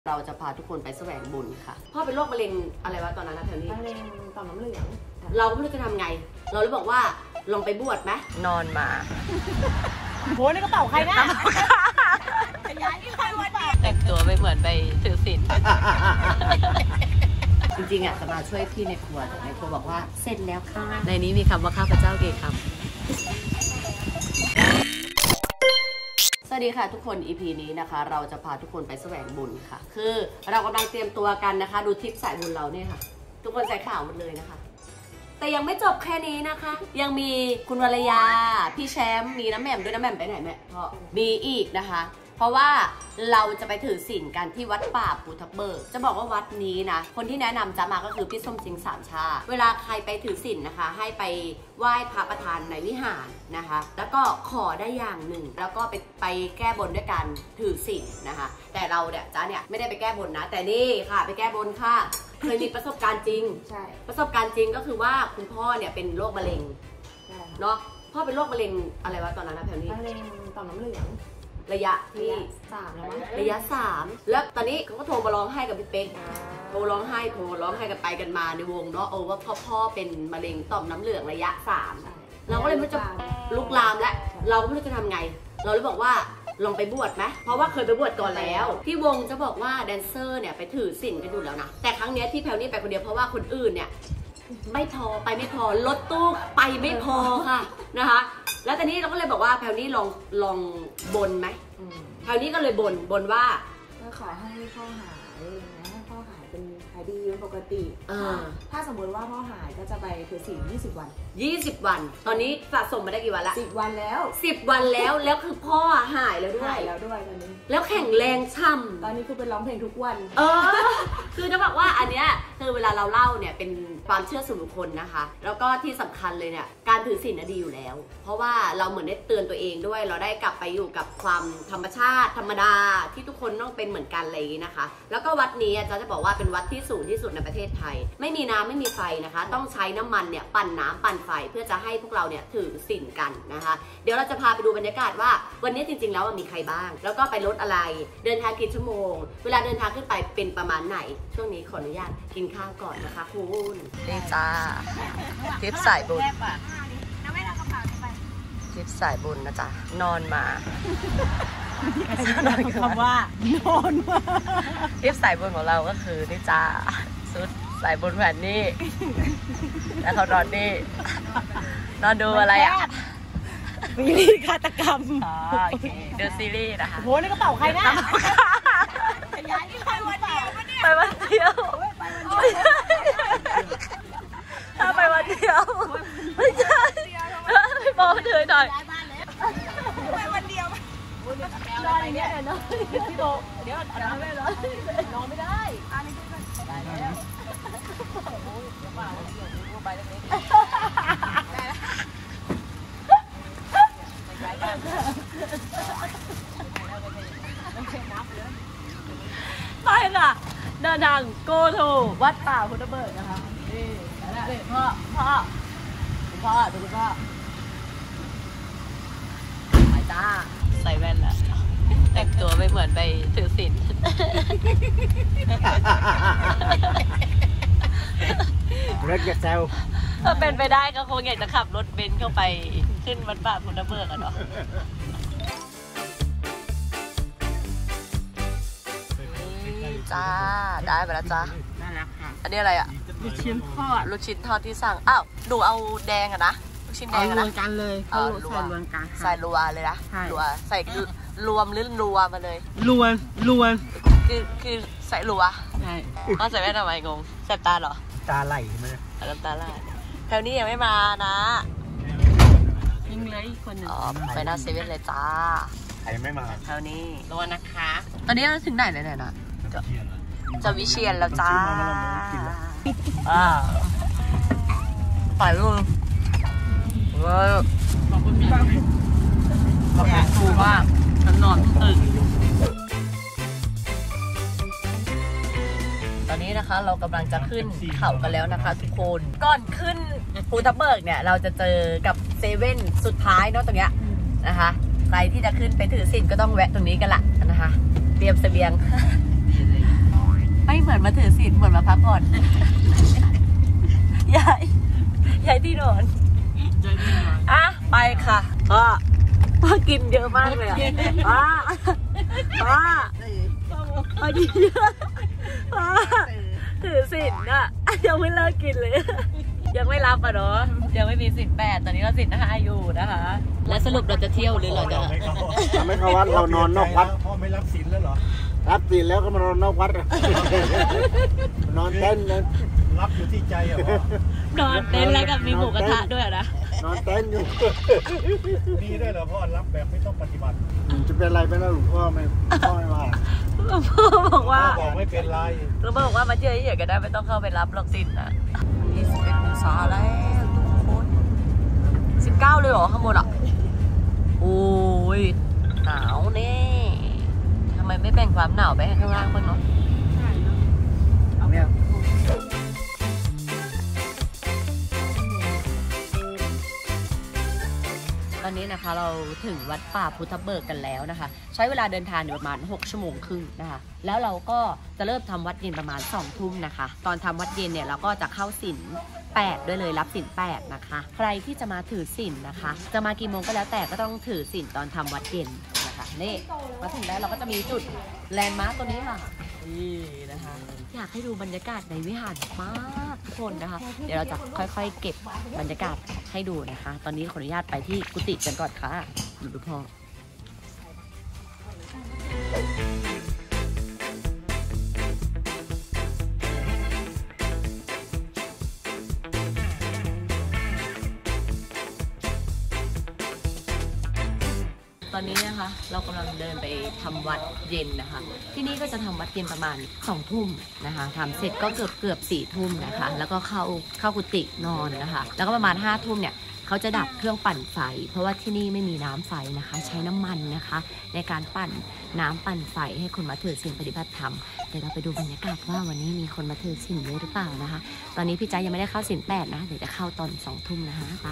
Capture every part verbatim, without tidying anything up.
เราจะพาทุกคนไปแสวงบุญค่ะพ่อเป็นโรคมะเร็งอะไรวะตอนนั้นนะแถวนี้มะเร็งต่อมน้ำเหลืองเราก็ไม่รู้จะทำไงเราเลยบอกว่าลองไปบวชไหมนอนมาโหในกระเป๋าใครนะยายนี่ใครวะเนี่ยแต่งตัวไปเหมือนไปถือศีลจริงๆอ่ะจะมาช่วยพี่ในครัวแต่ในครัวบอกว่าเสร็จแล้วค่ะในนี้มีคำว่าข้าพเจ้ากี่คำสวัสดีค่ะทุกคน อี พี นี้นะคะเราจะพาทุกคนไปแสวงบุญค่ะคือเรากำลังเตรียมตัวกันนะคะดูทริปสายบุญเราเนี่ยค่ะทุกคนใส่ข่าวหมดเลยนะคะแต่ยังไม่จบแค่นี้นะคะยังมีคุณวรยาพี่แชมป์มีน้ำแหม่มด้วยน้ำแหม่มไปไหนแม่เพราะมีอีกนะคะเพราะว่าเราจะไปถือศีลกันที่วัดป่าภูทับเบิกจะบอกว่าวัดนี้นะคนที่แนะนำจะมาก็คือพี่ส้มจิงสามชาเวลาใครไปถือศีลนะคะให้ไปไหว้พระประธานในวิหารนะคะแล้วก็ขอได้อย่างหนึ่งแล้วก็ไปไปแก้บนด้วยการถือศีลนะคะแต่เราเนี่ยจ้าเนี่ยไม่ได้ไปแก้บนนะแต่นี่ค่ะไปแก้บนค่ะเคยมีประสบการณ์จริงใช่ประสบการณ์จริงก็คือว่าคุณพ่อเนี่ยเป็นโรคมะเร็งเนาะพ่อเป็นโรคมะเร็งอะไรวะตอนนั้นนะแถวนี้มะเร็งต่อมน้ำเหลืองระยะที่สามแล้วมั้งระยะสามแล้วตอนนี้เขาก็โทรมาร้องไห้กับพี่เป๊กโทรร้องไห้โทรร้องไห้กันไปกันมาในวงเนาะเออว่าพ่อพ่อเป็นมะเร็งต่อมน้ำเหลืองระยะสามเราก็เลยไม่จะลุกลามแล้วเราก็ไม่รู้จะทำไงเราเลยบอกว่าลองไปบวชไหมเพราะว่าเคยไปบวชก่อนแล้วที่วงจะบอกว่าแดนเซอร์เนี่ยไปถือศีลกันอยู่แล้วนะแต่ครั้งนี้ที่แพลนี่ไปคนเดียวเพราะว่าคนอื่นเนี่ยไม่พอไปไม่พอรถตู้ไปไม่พอค่ะนะคะแล้วตอนนี้เราก็เลยบอกว่าแพลนี่ลองลองบนไหมแพลนี่ก็เลยบนบนว่าก็ขอให้พ่อหายนะให้พ่อหายเป็นหายดีปกติถ้าสมมติว่าพ่อหายก็จะไปถือศีลยี่สิบวันยี่สิบวันตอนนี้สะสมมาได้กี่วันละสิบวันแล้วสิบวันแล้วแล้วคือพ่อหายแล้วด้วยหายแล้วด้วยตอนนี้แล้วแข็งแรงช่ำตอนนี้คือเป็นร้องเพลงทุกวันเออคือจะบอกว่าอันเนี้ยคือเวลาเราเล่าเนี่ยเป็นความเชื่อส่วนบุคคลนะคะแล้วก็ที่สำคัญเลยเนี่ยการถือศีลน่ะดีอยู่แล้วเพราะว่าเราเหมือนได้เตือนตัวเองด้วยเราได้กลับไปอยู่กับความธรรมชาติธรรมดาที่ทุกคนต้องเป็นเหมือนกันอะไรอย่างนี้นะคะแล้วก็วัดนี้จะจะบอกว่าเป็นวัดที่สูงที่สุดในประเทศไทยไม่มีน้ำไม่มีไฟนะคะต้องใช้น้ำมันเนี่ยปั่นน้ำปั่นไฟเพื่อจะให้พวกเราเนี่ยถือศีลกันนะคะเดี๋ยวเราจะพาไปดูบรรยากาศว่าวันนี้จริงๆแล้วมีใครบ้างแล้วก็ไปรถอะไรเดินทางกี่ชั่วโมงเวลาเดินทางขึ้นไปเป็นประมาณไหนช่วงนี้ขออนุญาตกินข้าวก่อนนะคะคุณนี่จ้าทริปสายบุญทริปสายบุญนะจ๊ะนอนมาคำว่านอนมาทริปสายบุญของเราก็คือนี่จ้าสุดสายบุญแผ่นนี่แล้วเขานอนนี่นอนดูอะไรอ่ะซีรีส์ฆาตกรรมโอเคดูซีรีส์นะคะโหในกระเป๋าใครนะยายนี่ใครวันเดียวไปวันเดียวถ้าไปวันเดียวไม่ใช่ไม่บอกเธอหน่อยไปวันเดียวรออย่างเงี้ยเนาะพี่โบเดี๋ยวเอาน้ำไม่ร้อนนอนไม่ได้อันนี้ก็ได้แล้วโอ้ยเดี๋ยวเปล่าเดี๋ยวไปเล็กๆได้แล้วไปค่ะเดินทางโกทูวัดป่าพุทธเบิกนะคะนี่แล้วนี่พ่อพ่อคุณพ่อดูคุณพ่อไปจ้าใส่แว่นแล้วแต่งตัวไปเหมือนไปถือศีลรถจะแซวถ้าเป็นไปได้ก็คงอยากจะขับรถเบนซ์เข้าไปขึ้นวัดป่าพุทธเบิกอะเนาะจ้าได้ไปแล้วจ้าน่ารักค่ะอันนี้อะไรอ่ะลูกชิ้นทอดลูกชิ้นทอดที่สั่งอ้าวหนูเอาแดงอะนะลูกชิ้นแดงนะรวมกันเลยเออใส่รวมกันใส่รัวเลยนะรัวใส่รวมหรือรัวมาเลยรวมรวมคือคือใส่รัวใช่ก็ใส่แว่นทำไมงงแสบตาเหรอตาไหลมาน้ำตาไหลแถวนี้ยังไม่มานะยิงเลยคนหนึ่งอ๋อไปหน้าเซเว่นเลยจ้าใครไม่มาแถวนี้รอนะคะตอนนี้เราถึงไหนเลยเนี่ยนะจะวิเชียนแล้วจ้าอ่าไปลูกเว้ยขอบคุณมากขอบคุณครูมากฉันนอนตื่นตอนนี้นะคะเรากำลังจะขึ้นเขากันแล้วนะคะทุกคนก่อนขึ้นภูทับเบิกเนี่ยเราจะเจอกับเซเว่นสุดท้ายเนาะตรงเนี้ยนะคะใครที่จะขึ้นไปถือศีลก็ต้องแวะตรงนี้กันละนะคะเตรียมเสบียงก่อนย้ายย้ายที่นอนอ่ะไปค่ะพ่อพ่อกินเยอะมากเลยอ่ะป้าป้าพ่อกินเยอะป้าถือสินอ่ะยังไม่เลิกกินเลยยังไม่รับอ่ะเนาะยังไม่มีสินแปดตอนนี้ก็สินห้าอยู่นะคะ และสรุปเราจะเที่ยวหรือเราจะทำให้เขาวัดเรานอนนอกวัดพ่อไม่รับศีลแล้วเหรอรับศีลแล้วก็มานอนนอกวัดนอนเต้นเลยรับอยู่ที่ใจเหรอนอนเต้นแล้วกับมีหมูกระทะด้วยนะนอนเต้นอยู่มีด้วยเหรอพ่อรับแบบไม่ต้องปฏิบัติจะเป็นอะไรไปแล้วหลวงพ่อไม่พ่อไม่ว่าพ่อบอกว่าพ่อบอกไม่เป็นไรแล้วบอกว่ามาเจอเฉยๆก็ได้ไม่ต้องเข้าไปรับหรอกสินนะยี่สิบเอ็ดองศาแล้วทุกคนสิบเก้าเลยเหรอข้างบนอ่ะโอ้ยหนาวแน่ทำไมไม่แบ่งความหนาวไปให้ข้างล่างบ้างเนาะเนี่ยตอนนี้นะคะเราถึงวัดป่าพุทธเบิกกันแล้วนะคะ ใช้เวลาเดินทางอยู่ประมาณหกชั่วโมงครึ่งนะคะแล้วเราก็จะเริ่มทำวัดเย็นประมาณสองทุ่มนะคะตอนทำวัดเย็นเนี่ยเราก็จะเข้าศีลแปดด้วยเลยรับศีลแปดนะคะใครที่จะมาถือศีลนะคะ จะมากี่โมงก็แล้วแต่ก็ต้องถือศีลตอนทำวัดเย็นนะคะนี่มาถึงแล้วเราก็จะมีจุดแลนด์มาร์คตัวนี้ค่ะนี่นะคะอยากให้ดูบรรยากาศในวิหารมากทุกคนนะคะเดี๋ยวเราจะค่อยๆเก็บบรรยากาศให้ดูนะคะ ตอนนี้ขออนุญาตไปที่กุฏิกันก่อนค่ะดูดูพ่อตอนนี้นะคะเรากำลังเดินไปทำวัดเย็นนะคะที่นี่ก็จะทำวัดเย็นประมาณสองทุ่มนะคะทำเสร็จก็เกือบเกือบสี่ทุ่มนะคะแล้วก็เข้าเข้ากุฏินอนนะคะแล้วก็ประมาณห้าทุ่มเนี่ยเขาจะดับเครื่องปั่นไฟเพราะว่าที่นี่ไม่มีน้ำไฟนะคะใช้น้ำมันนะคะในการปั่นน้ำปั่นไฟให้คนมาถือศีลปฏิบัติธรรมเดี๋ยวเราไปดูบรรยากาศว่าวันนี้มีคนมาถือศีลเยอะหรือเปล่านะคะตอนนี้พี่จ๊ะยังไม่ได้เข้าศีลแปดนะเดี๋ยวจะเข้าตอนสองทุ่มนะคะไป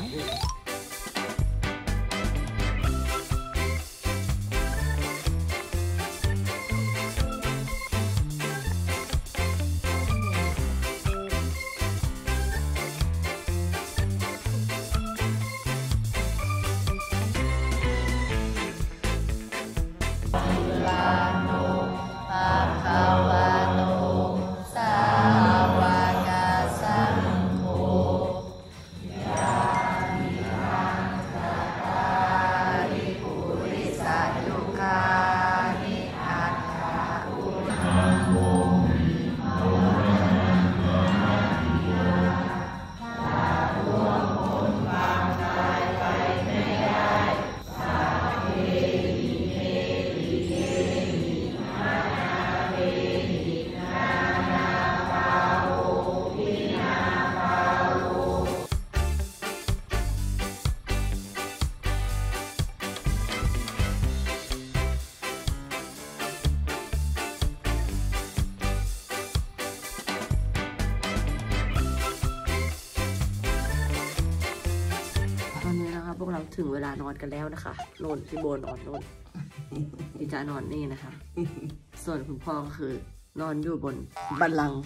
พวกเราถึงเวลานอนกันแล้วนะคะโนนพี่โบนอนโนนพี่จ๋านอนนี่นะคะ ส่วนคุณพ่อก็คือนอนอยู่บนบัลลังก์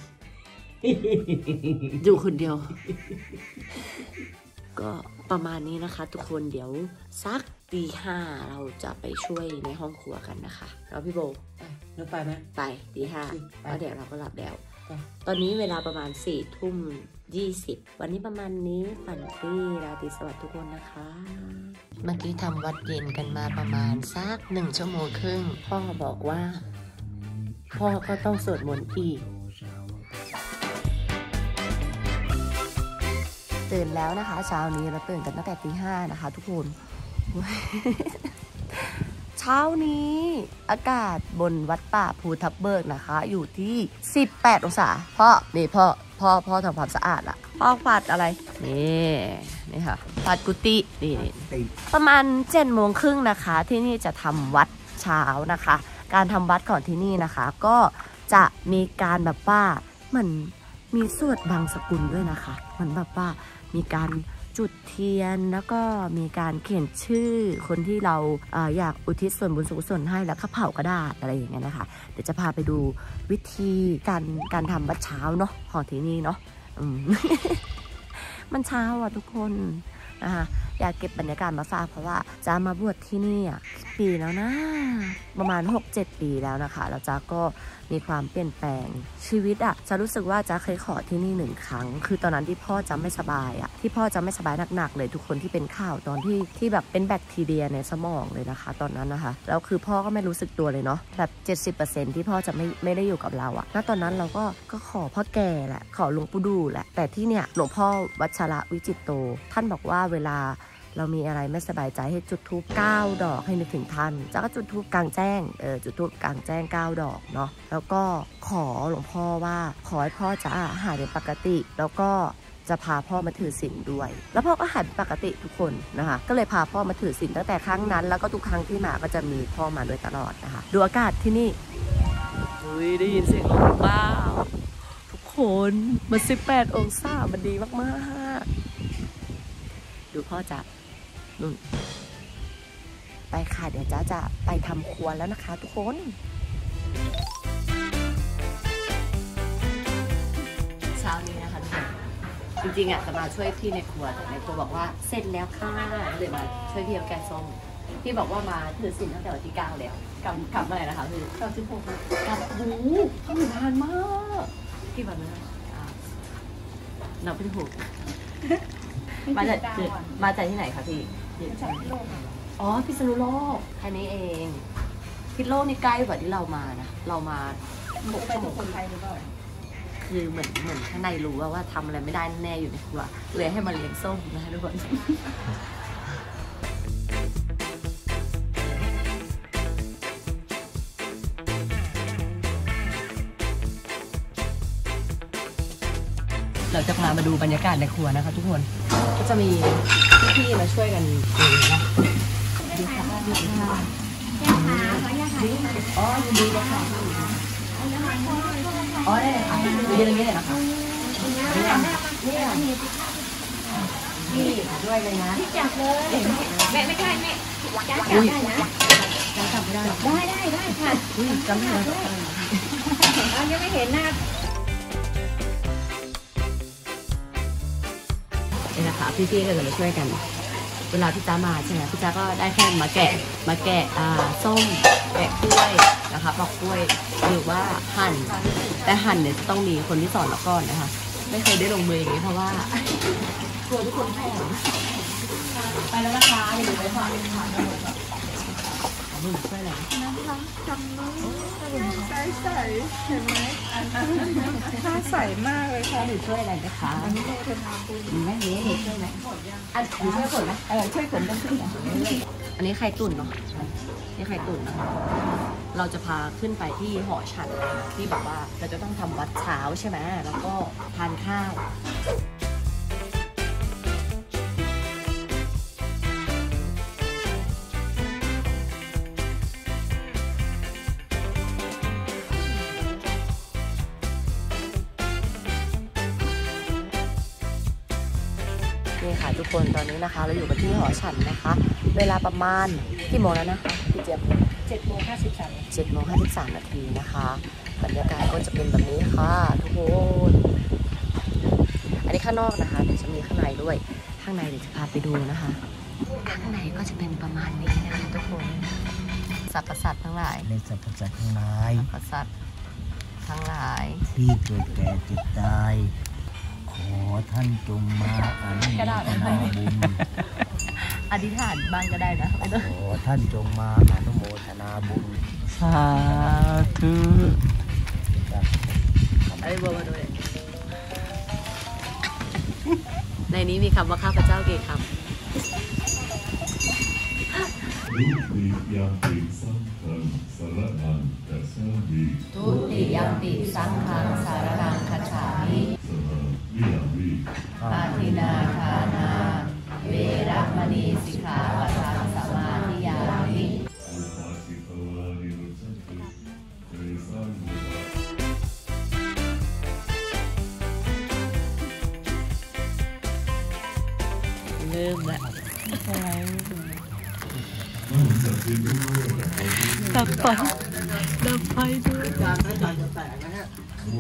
อยู่คนเดียว ก็ประมาณนี้นะคะทุกคนเดี๋ยวสักตีห้าเราจะไปช่วยในห้องครัวกันนะคะแล้วพี่โบเราไปไหมไปตีห้าแล้วเดี๋ยวเราก็หลับแล้วตอนนี้เวลาประมาณสี่ทุ่มยี่สิบวันนี้ประมาณนี้ฝันดีราตรีสวัสดิ์ทุกคนนะคะเมื่อกี้ทำวัดเย็นกันมาประมาณสักหนึ่งชั่วโมงครึ่งพ่อบอกว่าพ่อก็ต้องสวดมนต์อีกตื่นแล้วนะคะเช้านี้เราตื่นกันตั้งแต่ตีห้านะคะทุกคน เช้านี้อากาศบนวัดป่าภูทับเบิกนะคะอยู่ที่สิบแปดองศาพ่อนี่พ่อพ่อพ่อทำความสะอาดละพ่อผัดอะไรนี่นี่ค่ะผัดกุฏินี่ประมาณเจ็ดโมงครึ่งนะคะที่นี่จะทำวัดเช้านะคะ การทำวัดของที่นี่นะคะก็จะมีการแบบว่าเหมือนมีสวดบางสกุลด้วยนะคะเหมือนแบบว่ามีการจุดเทียนแล้วก็มีการเขียนชื่อคนที่เราเอ่ออยากอุทิศส่วนบุญส่วนให้แล้วก็เผากระดาษอะไรอย่างเงี้ยนะคะเดี๋ยวจะพาไปดูวิธีการการทำวัดเช้าเนาะของที่นี่เนาะ มันเช้าอ่ะทุกคนนะคะอยากเก็บบรรยากาศมาฝากเพราะว่าจะมาบวชที่นี่อ่ะปีแล้วนะประมาณ หกเจ็ด ปีแล้วนะคะแล้วจ้าก็มีความเปลี่ยนแปลงชีวิตอ่ะจะรู้สึกว่าจ้าเคยขอที่นี่หนึ่งครั้งคือตอนนั้นที่พ่อจะไม่สบายอ่ะที่พ่อจะไม่สบายหนักๆเลยทุกคนที่เป็นข่าวตอนที่ที่แบบเป็นแบคทีเรียในสมองเลยนะคะตอนนั้นนะคะแล้วคือพ่อก็ไม่รู้สึกตัวเลยเนาะแบบ เจ็ดสิบเปอร์เซ็นต์ ที่พ่อจะไม่ไม่ได้อยู่กับเราอ่ะณตอนนั้นเราก็ก็ขอพ่อแก่แหละขอหลวงปู่ดูแหละแต่ที่เนี่ยหลวงพ่อวัชระวิจิตโตท่านบอกว่าเวลาเรามีอะไรไม่สบายใจให้จุดธูปเก้าดอกให้นึกถึงท่านจากก็จุดธูปกลางแจ้งเออจุดธูปกลางแจ้งเก้าดอกเนาะแล้วก็ขอหลวงพ่อว่าขอให้พ่อจะหายเป็นปกติแล้วก็จะพาพ่อมาถือศีลด้วยแล้วพ่อก็หายเป็นปกติทุกคนนะคะก็เลยพาพ่อมาถือศีลตั้งแต่ครั้งนั้นแล้วก็ทุกครั้งที่มาก็จะมีพ่อมาโดยตลอดนะคะดูอากาศที่นี่อุ้ยได้ยินเสียงลมเปล่าทุกคนมันสิบแปดองศามันดีมากๆดูพ่อจะนู่นไปค่ะเดี๋ยวจ้าจะไปทำครัวแล้วนะคะทุกคนเช้านี้นะคะทุกคนจริงๆอ่ะจะมาช่วยพี่ในครัวแต่ในครัวบอกว่าเสร็จแล้วค่ะเลยมาช่วยพี่เอาแกงส้มพี่บอกว่ามาถือศีลตั้งแต่วันที่เก้าแล้วกลับกลับเมื่อไหร่นะคะคือเก้าสิบหกกลับโอ้โหทำนานมากพี่แบบนั้นนับไม่ถูกมาจากมาจากที่ไหนคะพี่จากพิษณุโลกอ๋อพิษณุโลกแค่นี้เองพิษณุโลกนี่ใกล้กว่าที่เรามานะเรามาหกไปถึงคนไทยหรือเปล่าคือเหมือนเหมือนข้างในรู้ว่าว่าทำอะไรไม่ได้แน่อยู่ในครัวเลยให้มาเลี้ยงส้มนะคะทุกคนเราจะพามาดูบรรยากาศในครัวนะคะทุกคนก็จะมีพี่ๆมาช่วยกันดูนะดูค่ะดูค่ะอ๋อยินดีเลยค่ะอ๋อได้เลยค่ะดูอย่างนี้เลยนะคะนี่นี่ด้วยเลยนะที่จับเลยแม่ไม่ได้แม่จ้าจับได้นะจ้าจับไม่ได้ได้ได้ได้ค่ะจำไม่ได้ยังไม่เห็นหน้านี่นะคะพี่ๆก็จะมาช่วยกันเวลาพี่จ้ามาใช่ไหมพี่จ้าก็ได้แค่มาแกะมาแกะอ่าส้มแกะกล้วยนะคะปอกกล้วยหรือว่าหั่นแต่หั่นเนี่ยต้องมีคนที่สอนเราก่อนนะคะไม่เคยได้ลงมืออย่างนี้เพราะว่ากลัวทุกคนแพ้ไปแล้วนะคะอย่าลืมไปฝากค่ะมือช่วยอะไรนะคะจำมือใส่ใส่เห็นไหมน่าใส่มากเลยค่ะหนูช่วยอะไรนะคะอันนี้โมทนาบุญแม่เนี้ยช่วยไหมอันหนูช่วยผลไหมเออช่วยผลกันขึ้นอันนี้ไข่ตุ๋นเนาะนี่ไข่ตุ๋นนะคะเราจะพาขึ้นไปที่หอฉันที่แบบว่าเราจะต้องทำวัดเช้าใช่ไหมแล้วก็ทานข้าวนี่ค่ะทุกคนตอนนี้นะคะเราอยู่กันที่หอฉันนะคะเวลาประมาณกี่โมงแล้วนะคะพี่เจี๊ยบเจ็ดโมงห้าสิบสามเจ็ดโมงห้าสิบสามนาทีนะคะบรรยากาศก็จะเป็นแบบนี้ค่ะทุกคนอันนี้ข้างนอกนะคะเดี๋ยวจะมีข้างในด้วยข้างในเดี๋ยวจะพาไปดูนะคะข้างในก็จะเป็นประมาณนี้นะคะทุกคนสรรพสัตว์ทั้งหลายในสรรพสัตว์ทั้งหลายสรรพสัตว์ทั้งหลายที่เกิดแก่เจ็บตายขอท่านจงมาอนุโมทนาบุญอธิษฐานบ้างก็ได้นะไม่ต้องขอท่านจงมาอนุโมทนาบุญสาธุไอ้บัวมาด้วยในนี้มีคำว่าข้าพเจ้ากี่คำทุติยัมปิสังฆังสารนังคัจฉามิปาทินาทานาเวระมณีสิกขาปะทังสมาธิยามิเริ่มแล้วดับไฟดับไฟด้วยจานไม่จานจะแตกนะฮะ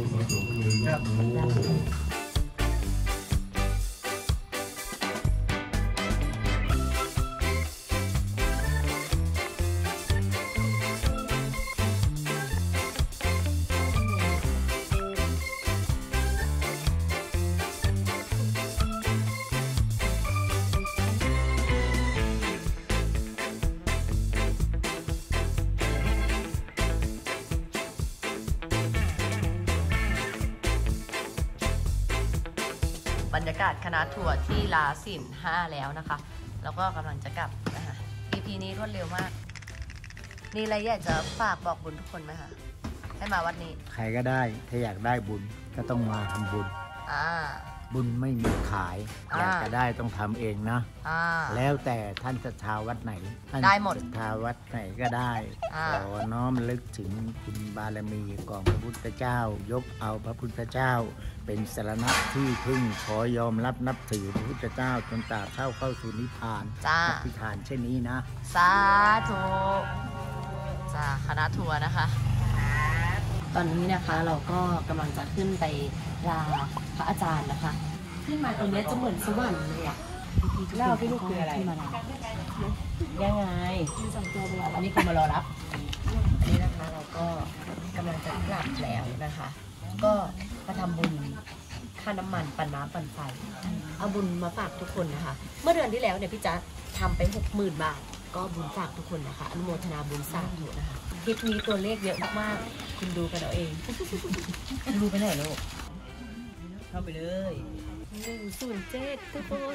บรรยากาศคณะทัวร์ที่ลาสินห้าแล้วนะคะ แล้วก็กำลังจะกลับนะคะ อี พี นี้รวดเร็วมากนี่อะไรอยากจะฝากบอกบุญทุกคนไหมคะให้มาวัดนี้ใครก็ได้ถ้าอยากได้บุญก็ต้องมาทำบุญอ่าบุญไม่มีขายอ่าอยากจะได้ต้องทำเองนะอ่าแล้วแต่ท่านศรัทธาวัดไหนท่านได้หมดศรัทธาวัดไหนก็ได้อ่าขอน้อมลึกถึงคุณบารมีของพระพุทธเจ้า ยกเอาพระพุทธเจ้า เป็นสรณะที่พึ่งขอยอมรับนับถือพระพุทธเจ้าจนตราบเท่าเข้าสู่นิพพานจ้าอธิษฐานเช่นนี้นะสาธุจ้าคณะทัวร์นะคะ ตอนนี้นะคะเราก็กำลังจะขึ้นไปลาพระอาจารย์นะคะ ขึ้นมาตรงนี้จะเหมือนสวรรค์เลยอ่ะเล่าพี่ลูกคืออะไรขึ้นมาลายังไงอันนี้คนมารอรับอันนี้นะคะเราก็กำลังจะกลับแล้วนะคะ ก็มาทำบุญค่าน้ำมันปั่นน้ำปั่นไฟเอาบุญมาฝากทุกคนนะคะ เมื่อเดือนที่แล้วเนี่ยพี่จ๊ะทำไปหกหมื่นบาท ก็บุญฝากทุกคนนะคะอนุโมทนาบุญสาธุนะคะคลิปนี้ตัวเลขเยอะมากๆคุณดูกันเอาเองดูไปไหนลูกเข้าไปเลยหนึ่งศูนย์เจ็ดทุกคน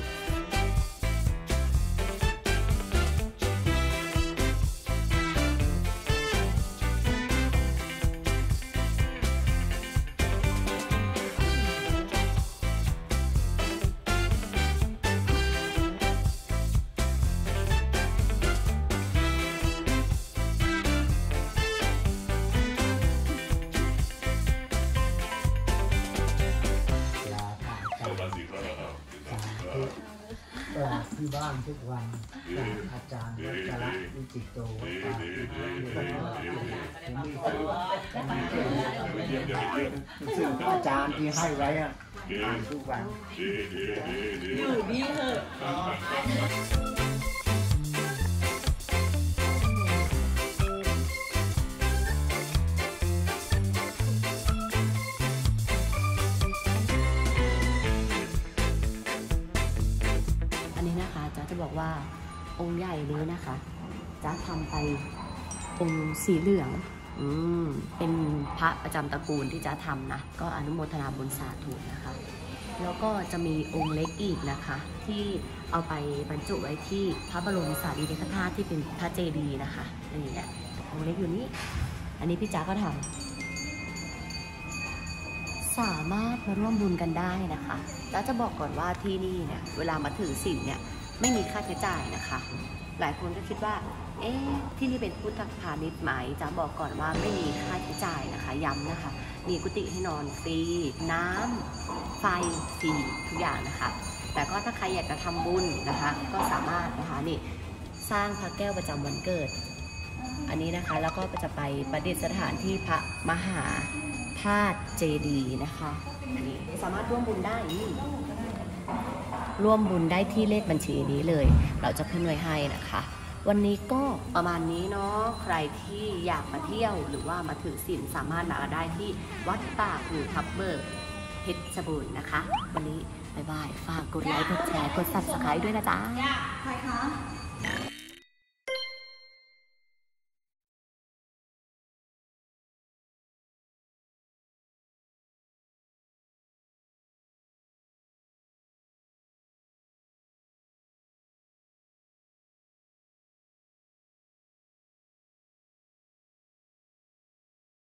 ลาพระอาจารย์สาธุกราบที่บ้านทุกวันกราบอาจารย์วัชระวิจิตโตกราบที่บ้านทุกวันซึ่งอาจารย์ที่ให้ไว้อะอ่านทุกวันอยู่นี่เถอะอันนี้นะคะจ๊ะจะบอกว่าองค์ใหญ่นี้นะคะจ๊ะทำไปองค์สีเหลืองอืมเป็นพระประจำตระกูลที่จ๊ะทำนะก็อนุโมทนาบุญสาธุนะคะ แล้วก็จะมีองค์เล็กอีกนะคะ ที่เอาไปบรรจุไว้ที่พระบรมสารีริกธาตุที่เป็นพระเจดีย์นะคะนี่เนี่ยองค์เล็กอยู่นี่อันนี้พี่จ๊ะก็ทำสามารถมาร่วมบุญกันได้นะคะจ๊ะจะบอกก่อนว่าที่นี่เนี่ยเวลามาถือศีลเนี่ยไม่มีค่าใช้จ่ายนะคะ หลายคนก็คิดว่าเอ๊ะที่นี่เป็นพุทธพาณิชย์ไหมจ๊ะบอกก่อนว่าไม่มีค่าใช้จ่ายนะคะย้ำนะคะมีกุฏิให้นอนฟรีน้ำไฟฟรีทุกอย่างนะคะ แต่ก็ถ้าใครอยากจะทำบุญนะคะ ก็สามารถนะคะนี่สร้างพระแก้วประจำวันเกิด อันนี้นะคะแล้วก็จะไปประดิษฐานที่พระมหาธาตุเจดีย์นะคะนี่สามารถร่วมบุญได้นี่ร่วมบุญได้ที่เลขบัญชีนี้เลย เราจะขึ้นไว้ให้นะคะ วันนี้ก็ประมาณนี้เนาะใครที่อยากมาเที่ยวหรือว่ามาถือศีลสามารถมาได้ที่วัดป่าภูทับเบิกเพชรบูรณ์นะคะ วันนี้บ๊ายบายฝากกดไลค์กดแชร์กด ซับสไครบ์ ด้วยนะจ๊ะใครคะ